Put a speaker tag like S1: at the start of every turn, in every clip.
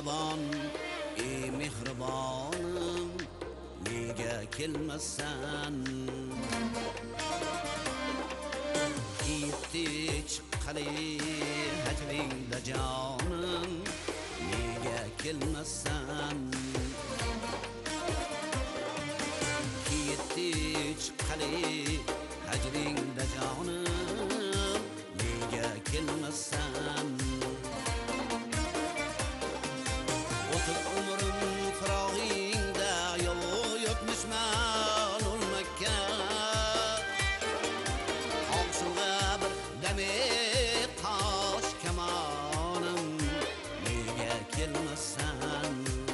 S1: mehribon, ey mehribonim, nega kelmasan? Yetdi chiqqali hajringda jonim, nega kelmasan? Yetdi chiqqali hajringda jonim, nega kelmasan? O'tib umrim firog'ingda yo'tmishman o'lmakka. Og'zimga bir dami tosh kamonim, nega kelmasan?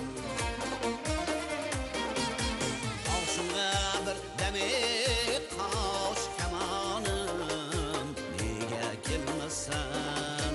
S1: Og'zimga bir dami tosh kamonim, nega kelmasan?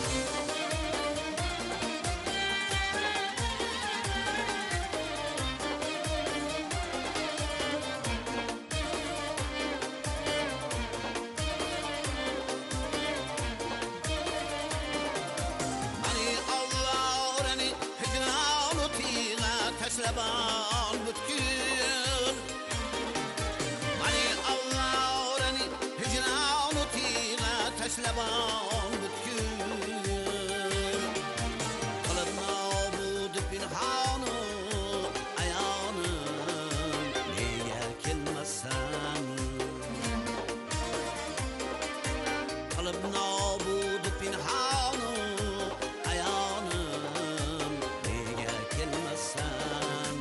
S1: Taslabon butkul mani Allohni hijronu tila taslabon butkul qilib nobud pinhonu ayonim, nega kelmasan? Qilib nobud pinhonu ayonim, nega kelmasan?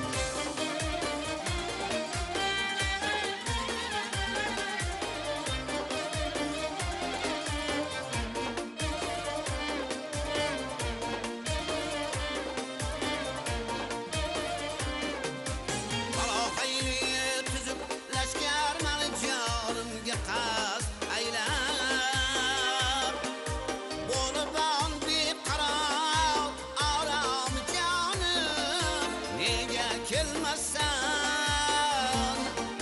S1: Qas aylar bo'libon beqaror orom jonim, nega kelmasan?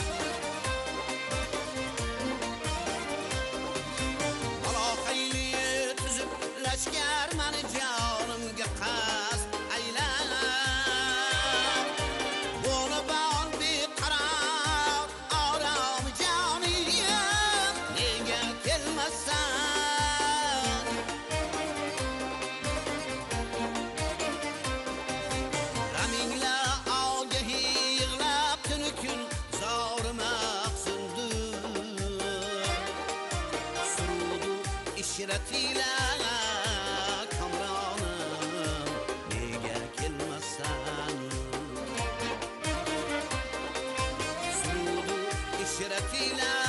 S1: Aloqayli tuzib lashkar mani jonimga qas aylar bo'libon beqaror orom jonim, nega kelmasan? Ramingla olga yig'lab tuni kun zormaqsindir. Surudu ishratila kamronim, nega kelmasan? Surudu ishratila